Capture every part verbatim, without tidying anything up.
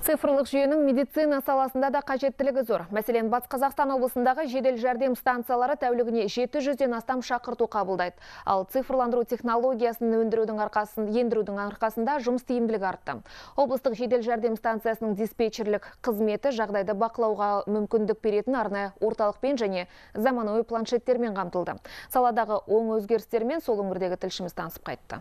Цифрлық жүйенің медицина саласында да қажеттілігі зор. Мәселен, Батыс Қазақстан облысындағы жедел жәрдем станциялары тәулігіне жеті жүзден астам шақырту қабылдайды. Ал цифрландыру технологиясын өндірудің арқасында, ендірудің арқасында жұмыс тиімділігі артты. Облыстық жедел жәрдем станциясының диспетчерлік қызметі жағдайды бақылауға мүмкіндік беретін арнайы орталықпен және заманауи планшеттермен қамтылды. Саладағы оң өзгерістермен сол өңірдегі тілшіміз танысып қайтты.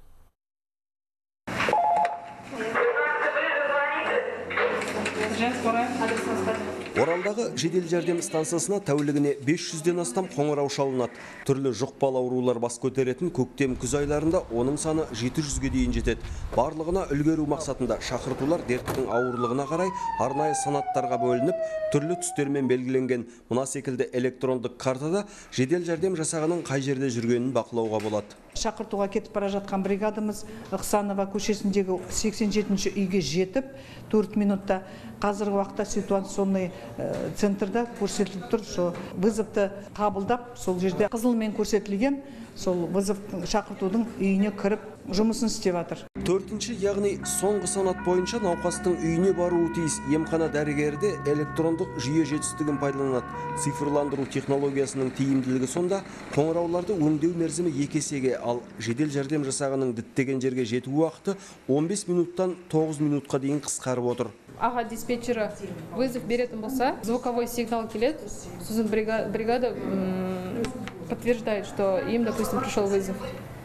Оралдағы жедел жәрдем станциясына тәулігіне бес жүзден астам қоңырау шалынады. Түрлі жұқпалы аурулар бас көтеретін көктем күз айларында оның саны жеті жүзге дейін жетеді. Барлығына үлгеру мақсатында шақыртулар дерттің ауырлығына қарай арнайы санаттарға бөлініп, түрлі түстермен белгіленген. Мына секілді электрондық картада жедел жәрдем жасағының қай жерде жүргенін бақылауға болады. Шақыртуға кетіп бара жатқан бригадамыз Ықсанова көшесіндегі сексен жетінші үйге жетіп, төрт минутта қазіргі уақытта ситуационный центрда көрсетіліп тұр. Сол вызовты қабылдап, сол жерде қызылмен көрсетілген, сол вызов шақыртудың үйіне кіріп жұмысын істеп жатыр. Төртінші, яғни соңғы санат бойынша науқастың үйіне баруы тиіс. Емхана дәрігерде электрондық жүйе жетістігін пайдаланады. Цифрландыру технологиясының тиімділігі сонда қоңырауларды өңдеу мерзімі екі есеге, ал жедел жәрдем жасағының діттеген жерге жету уақыты он бес минуттан тоғыз минутқа дейін қысқарып отыр. Аға диспетчері вызов беретін болса, звуковой сигнал келеді, сосын бригада подтверждает, что им, допустим, пришел вызов.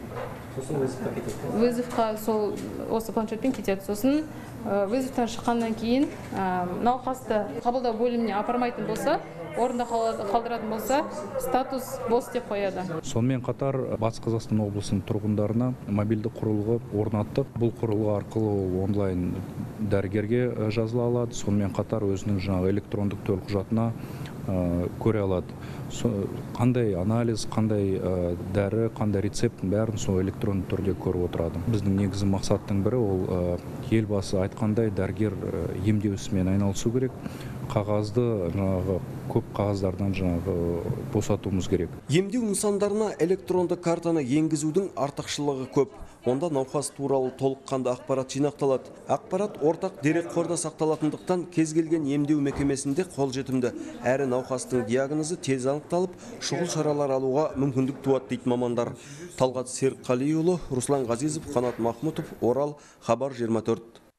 Вызовқа сол осы планшетпен кетеді. Сосын вызовтан шыққаннан кейін науқасты қабылдау бөліміне апармайтын болса, орында қалдыратын болса, статус бос деп қояды. Сонымен қатар Батыс Қазақстан облысының тұрғындарына мобильді құрылғы орнаттық. Бұл құрылғы арқылы онлайн дәрігерге жазыла алады. Сонымен қатар өзінің жаңағы электрондық төлқұжатына көре алады. Қандай анализ, қандай дәрі, қандай рецепт бәрін сол электронды түрде көріп отырады. Біздің негізгі мақсаттың бірі ол елбасы айтқандай дәрігер емдеу ісімен айналысу керек. Қағазды жаңағы көп қағаздардан жаңағы босатуымыз керек. Емдеу нысандарына электронды картаны енгізудің артықшылығы көп. Онда науқас туралы толыққанды ақпарат жинақталады. Ақпарат ортақ дерек қорда сақталатындықтан кез келген емдеу мекемесінде қолжетімді. Әрі науқастың диагнозы тез анықталып, шұғыл шаралар алуға мүмкіндік туады дейді мамандар. Талғат Серікқалиұлы, Руслан Ғазизов, Қанат Махмутов, Орал, Хабар жиырма төрт.